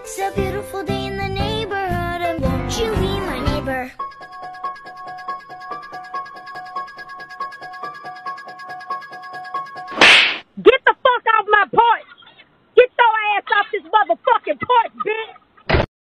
It's a beautiful day in the neighborhood, and won't you be my